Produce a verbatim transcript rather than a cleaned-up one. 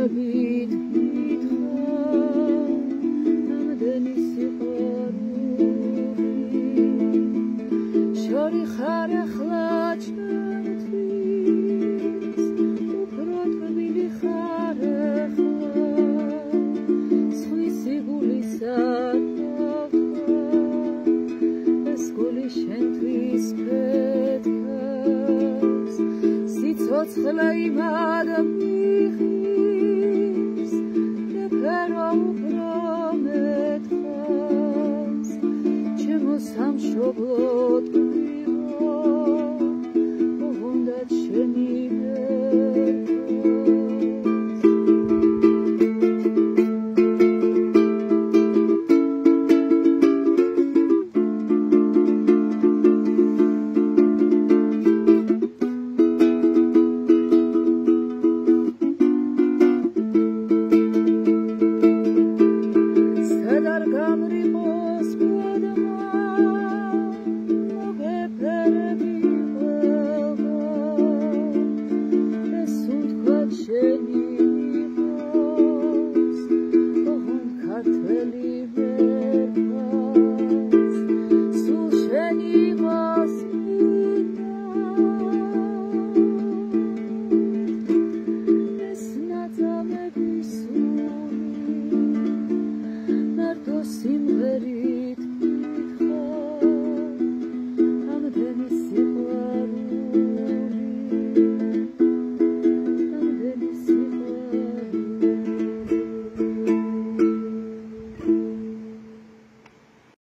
ჭრებით გითხრა ამდენი სიყვარული შორი ხარ ახლა ჩემთვის უფრო ტკბილი ხარ ახლა სხვისი გულისა ეს გული შენთვის ფეთქავს სიცოცხლე იმად მიხის და ფერო უფრო მეტყავს ჩემო სამშობლო ტკბილო უნდა ჩემი